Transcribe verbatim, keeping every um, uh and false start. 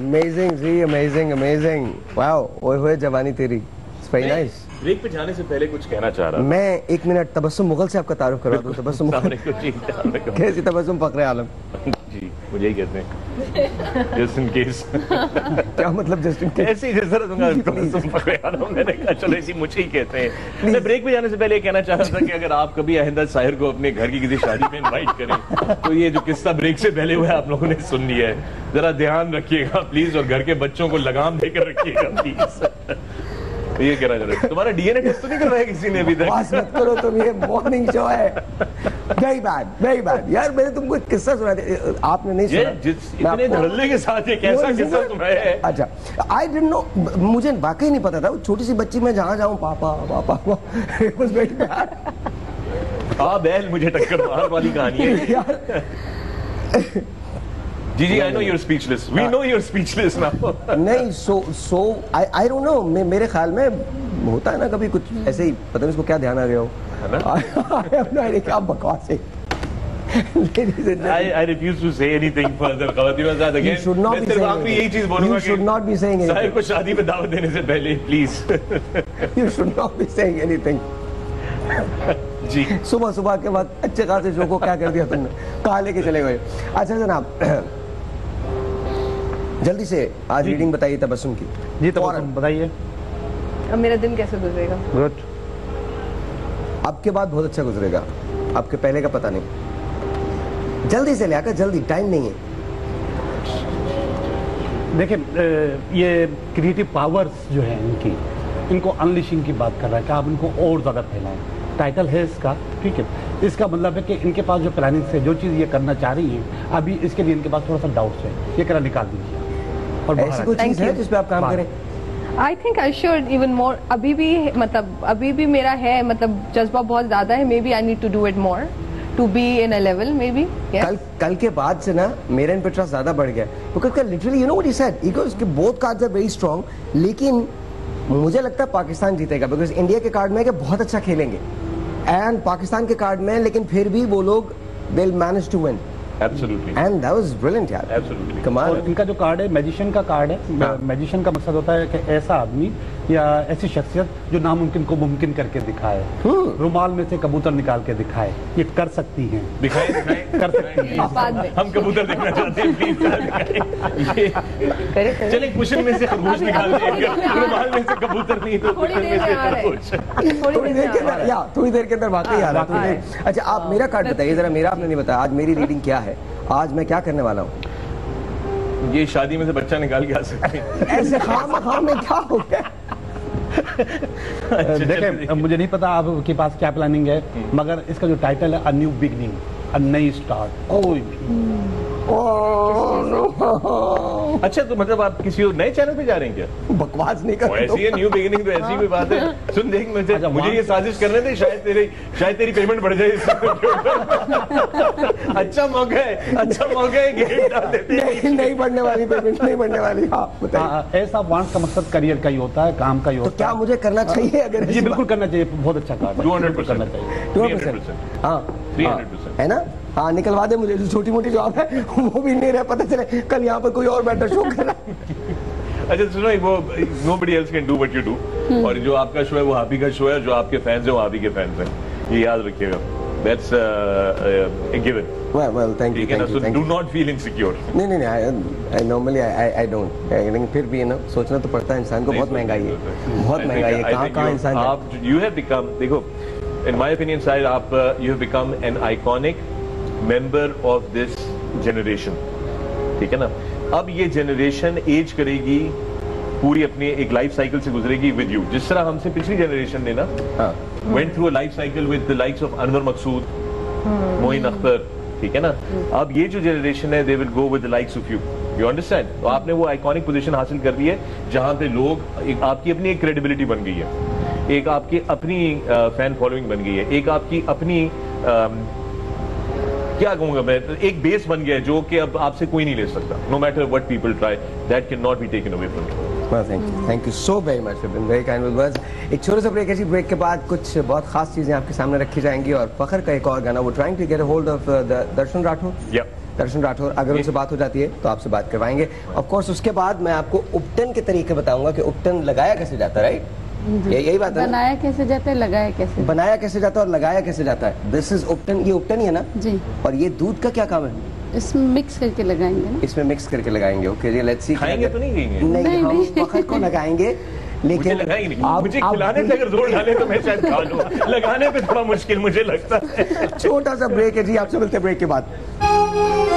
Amazing जी, amazing amazing, wow, ओए होए जवानी तेरी, इट्स वेरी नाइस। ब्रेक पे जाने से पहले कुछ कहना चाह रहा मैं एक मिनट तबस्सुम मुगल से आपका तारुफ करवा दूं। तबस्सुम मुगल, कैसी तबस्सुम फखरे आलम जी, मुझे ही कहते हैं जस्ट इन केस। क्या मतलब जस्ट इन केस? ऐसे ही जरा दूंगा तबस्सुम फखरे आलम, मैंने कहा चलो ऐसी मुझे ही कहते हैं। मैं ब्रेक पे जाने से पहले ये कहना चाह रहा था कि अगर आप कभी आहिंदा साहिर को अपने घर की किसी शादी में इनवाइट करें तो ये जो किस्सा ब्रेक से पहले हुआ है आप लोगों ने सुन लिया है, जरा ध्यान रखिएगा प्लीज, और घर के बच्चों को लगाम देकर रखिएगा प्लीज। ये कहना चाह रहे हैं। तुम्हारा डीएनए टेस्ट तो नहीं करवाया किसी ने अभी तक? बस मत करो तुम, ये मॉर्निंग शो है। वेरी बैड, वेरी बैड यार, मैंने तुमको एक किस्सा सुना था, आपने नहीं सुना? जिस इतने धड़ल्ले के साथ ये कैसा किस्सा सुनाया है? अच्छा, आई डिडंट नो, मुझे वाकई नहीं पता था। वो छोटी सी बच्ची, मैं जहाँ जाऊँ पापा पापा, इट वाज वेरी बैड। हाँ बैल मुझे टक्कर मार वाली कहानी है यार। जी जी, I know your speechless, we know your speechless now. नहीं, सो सो आई आई डोंट नो, मेरे ख्याल में होता है ना कभी कुछ ऐसे ही, पता नहीं उसको क्या ध्यान आ गया हो, है ना? क्या बकवास है। I I refuse to say anything further. ख़वातीन आज़ाद again. You should not be saying anything. यही चीज बोलूँगा You should not be saying anything. Sahir को शादी में दावत देने से पहले please. You should not be saying anything. जी, सुबह सुबह के वक्त अच्छे खासे शो को क्या कर दिया तुमने, कहाँ लेके चले गए? अच्छा जनाब, जल्दी से आज रीडिंग बताइए तबस्सुम की। जी तबस्सुम बताइए। अब मेरा दिन कैसे गुजरेगा? गुड। आपके बाद बहुत अच्छा गुजरेगा, आपके पहले का पता नहीं। जल्दी से लिया कर, जल्दी, टाइम नहीं है। देखिए ये क्रिएटिव पावर्स जो है इनकी, इनको अनलिशिंग की बात कर रहा है कि आप इनको और ज़्यादा फैलाएं। टाइटल है इसका, ठीक है। इसका मतलब है कि इनके पास जो प्लानिंग है, जो चीज़ ये करना चाह रही हैं, अभी इसके लिए इनके पास थोड़ा सा डाउट्स है, ये करा निकाल दीजिए। और ऐसी कोई चीज़ है जिस पे आप काम करें? I think I should even more. अभी भी मतलब अभी भी मेरा है, मतलब जज्बा बहुत ज़्यादा है। Maybe I need to do it more to be in a level, maybe. कल कल के बाद से ना मेरा इन पे ट्रस्ट ज्यादा बढ़ गया, because literally you know what he said, he goes कि both cards are very strong, लेकिन मुझे लगता है पाकिस्तान जीतेगा, बिकॉज इंडिया के कार्ड में कि बहुत अच्छा खेलेंगे, एंड पाकिस्तान के कार्ड में लेकिन फिर भी वो लोग they will manage to win. Absolutely. And that was brilliant यार। Absolutely. कमाल। और इनका जो कार्ड है मैजिशियन का कार्ड है। मैजिशियन का मकसद होता है कि ऐसा आदमी या ऐसी शख्सियत जो नामुमकिन को मुमकिन करके दिखाए, रुमाल में से कबूतर निकाल के दिखाए, ये कर सकती हैं। दिखाए दिखाए कर सकती हैं। हम कबूतर देखना चाहते हैं, प्लीज दिखाएं। चलें कुशन में से खरगोश निकाल देंगे, रुमाल में से कबूतर नहीं तो थोड़ी देर में आ रहा है, थोड़ी देर के अंदर, या थोड़ी देर के अंदर वाकई आ रहा है। अच्छा आप मेरा कार्ड बताइए जरा, मेरा आपने नहीं बताया। आज मेरी रीडिंग क्या है, आज मैं क्या करने वाला हूँ? ये शादी में से बच्चा निकाल के आ सकते हैं। ऐसे खाम खाम में क्या हो गया? देखें, मुझे नहीं पता आपके पास क्या प्लानिंग है, मगर इसका जो टाइटल है अ न्यू बिगनिंग, अ नई स्टार्ट। अच्छा तो मतलब आप किसी और नए चैनल पे जा रहे हैं क्या? बकवास नहीं कर, ऐसी है न्यू बिगिनिंग, तो ऐसी कोई बात है। सुन देख मुझे अच्छा, मुझे ये साजिश करने थे, शायद तेरी शायद तेरी पेमेंट बढ़ जाए। अच्छा मौका है, अच्छा मौका है, गेट डाल देते हैं। नहीं, नहीं बढ़ने वाली पेमेंट, नहीं बढ़ने वाली। हाँ बताइए। ऐसा वांट का मकसद करियर का ही होता है, काम का ही होता है। तो क्या मुझे करना चाहिए? अगर ये बिल्कुल करना चाहिए, बहुत अच्छा काम टू हंड्रेड करना चाहिए। टू परसेंट हाँ थ्री हंड्रेड परसेंट है ना? हाँ निकलवा दे मुझे, जो छोटी मोटी जॉब है वो भी नहीं रहा, पता चले कल यहाँ पर कोई और बेटर शो कर रहा है। अच्छा सुनो, वो nobody else can do what you do, और जो आपका शो है वो हाबी का शो है, जो आपके फैंस हैं वो हाबी के फैंस हैं, ये याद रखिएगा। That's uh, a given. Well, well, thank you, thank you, so do not feel insecure. नहीं नहीं नहीं, I normally I I don't, लेकिन फिर भी है ना, सोचना तो पड़ता है इंसान को। बहुत महंगाई है, बहुत महंगाई है, कहाँ कहाँ इंसान। आप you have become, देखो in my opinion शायद आप you have become an iconic member of this generation, ठीक है ना? अब ये जनरेशन एज करेगी, पूरी अपनी एक लाइफ साइकिल से गुजरेगी विद यू, जिस तरह हमसे पिछली जनरेशन ने ना went through a life cycle with the likes of Anwar Maqsood, Moin Akhtar, ठीक है ना? अब ये जो जनरेशन है they will go with the likes of you, you understand? तो आपने वो आइकॉनिक पोजीशन हासिल कर ली है जहां पे लोग एक, आपकी अपनी एक क्रेडिबिलिटी बन गई है, एक आपकी अपनी फैन फॉलोइंग बन गई है, एक आपकी अपनी आ, क्या कहूंगा मैं, एक बेस बन गया है जो कि अब आपसे कोई नहीं ले सकता। No matter what people try, that can not be taken away from you. Well, thank you, thank you so very much. You've been very kind with words. एक छोटे से ब्रेक, ऐसी ब्रेक के बाद कुछ बहुत खास चीजें आपके सामने रखी जाएंगी और फखर का एक और गाना, वो trying to get a hold of Darshan Rathore. Yeah. Darshan Rathore, अगर उनसे बात हो जाती है तो आपसे बात करवाएंगे। ऑफ कोर्स उसके बाद मैं आपको उपटन के तरीके बताऊंगा कि उपटन लगाया कैसे जाता है, राइट? ये यही बात है ना? बनाया कैसे जाता है, लगाया कैसे, बनाया कैसे जाता है और लगाया कैसे जाता है। दिस इज उपटन, ये उपटन ही है ना जी। और ये दूध का क्या काम है? इसमें मिक्स करके लगाएंगे ना। इसमें मिक्स करके लगाएंगे। ओके जी, लेट्स सी। खाएंगे तो नहीं खाएंगे? नहीं, नहीं, हम नहीं। वक्त को लगाएंगे मुझे लेकिन लगाएंगे नहीं, आप- मुझे आप- खिलाने पे अगर जोर डाले तो मैं शायद खा लूं, लगाने पे थोड़ा मुश्किल मुझे लगता है। छोटा सा ब्रेक है जी, आपसे मिलते हैं ब्रेक के बाद।